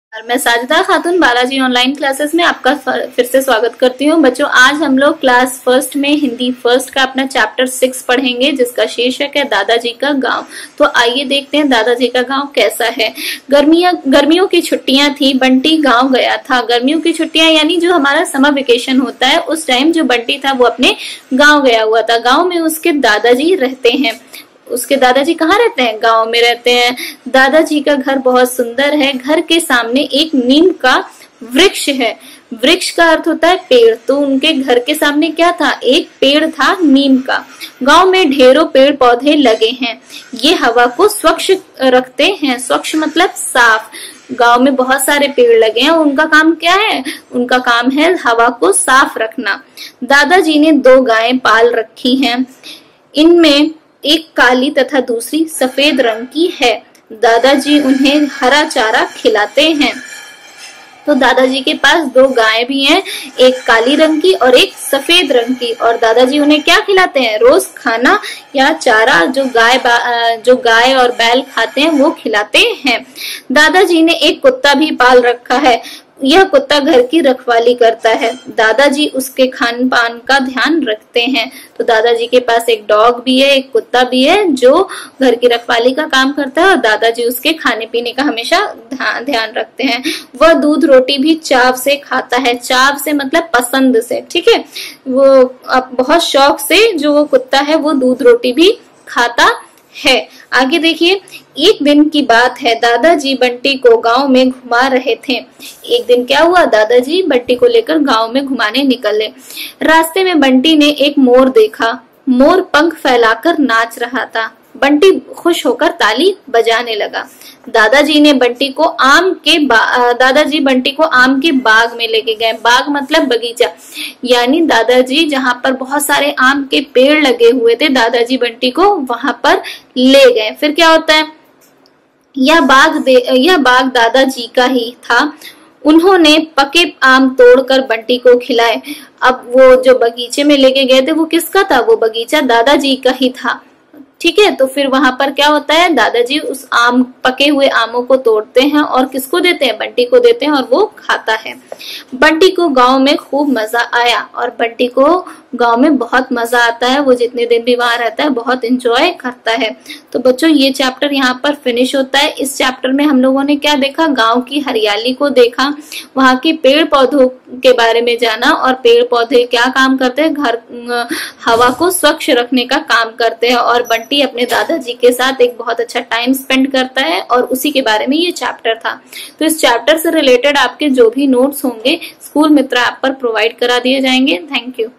और मैं साजिदा खातून Balaji online classes में आपका फिर से स्वागत करती हूँ। बच्चों, आज हम लोग क्लास फर्स्ट में हिंदी फर्स्ट का अपना चैप्टर 6 पढ़ेंगे, जिसका शीर्षक है दादाजी का गांव। तो आइए देखते हैं दादाजी का गांव कैसा है। गर्मियों की छुट्टियां थी, बंटी गांव गया था। गर्मियों की छुट्टियां यानी जो हमारा समर वेकेशन होता है, उस टाइम जो बंटी था वो अपने गाँव गया हुआ था। गाँव में उसके दादाजी रहते हैं। उसके दादाजी कहाँ रहते हैं? गांव में रहते हैं। दादाजी का घर बहुत सुंदर है। घर के सामने एक नीम का वृक्ष है। वृक्ष का अर्थ होता है पेड़। तो उनके घर के सामने क्या था? एक पेड़ था नीम का। गांव में ढेरों पेड़ पौधे लगे हैं। ये हवा को स्वच्छ रखते हैं। स्वच्छ मतलब साफ। गांव में बहुत सारे पेड़ लगे हैं। उनका काम क्या है? उनका काम है हवा को साफ रखना। दादाजी ने 2 गायें पाल रखी हैं। इनमें एक काली तथा दूसरी सफेद रंग की है। दादाजी उन्हें हरा चारा खिलाते हैं। तो दादाजी के पास 2 गायें भी हैं, एक काली रंग की और एक सफेद रंग की। और दादाजी उन्हें क्या खिलाते हैं? रोज खाना या चारा जो गाय और बैल खाते हैं वो खिलाते हैं। दादाजी ने एक कुत्ता भी पाल रखा है। यह कुत्ता घर की रखवाली करता है। दादाजी उसके खान पान का ध्यान रखते हैं। तो दादाजी के पास एक डॉग भी है, एक कुत्ता भी है जो घर की रखवाली का काम करता है, और दादाजी उसके खाने पीने का हमेशा ध्यान रखते हैं। वह दूध रोटी भी चाव से खाता है। चाव से मतलब पसंद से, ठीक है। वो बहुत शौक से जो वो कुत्ता है वो दूध रोटी भी खाता है। आगे देखिए, एक दिन की बात है। दादाजी बंटी को गांव में घुमा रहे थे। एक दिन क्या हुआ? दादाजी बंटी को लेकर गांव में घुमाने निकले। रास्ते में बंटी ने एक मोर देखा। मोर पंख फैलाकर नाच रहा था। बंटी खुश होकर ताली बजाने लगा। दादाजी बंटी को आम के बाग में लेके गए। बाग मतलब बगीचा, यानी दादाजी जहां पर बहुत सारे आम के पेड़ लगे हुए थे, दादाजी बंटी को वहां पर ले गए। फिर क्या होता है? यह बाग दादाजी का ही था। उन्होंने पके आम तोड़कर बंटी को खिलाए। अब वो जो बगीचे में लेके गए थे वो किसका था? वो बगीचा दादाजी का ही था, ठीक है। तो फिर वहां पर क्या होता है? दादाजी उस पके हुए आमों को तोड़ते हैं और किसको देते हैं? बंटी को देते हैं और वो खाता है। बंटी को गांव में खूब मजा आया, और बंटी को गांव में बहुत मजा आता है। वो जितने दिन भी वहां रहता है बहुत एंजॉय करता है। तो बच्चों, ये चैप्टर यहाँ पर फिनिश होता है। इस चैप्टर में हम लोगों ने क्या देखा? गांव की हरियाली को देखा, वहां के पेड़ पौधों के बारे में जाना, और पेड़ पौधे क्या काम करते हैं? हवा को स्वच्छ रखने का काम करते हैं। और बंटी अपने दादाजी के साथ एक बहुत अच्छा टाइम स्पेंड करता है, और उसी के बारे में ये चैप्टर था। तो इस चैप्टर से रिलेटेड आपके जो भी नोट्स होंगे स्कूल मित्र ऐप पर प्रोवाइड करा दिए जाएंगे। Thank you.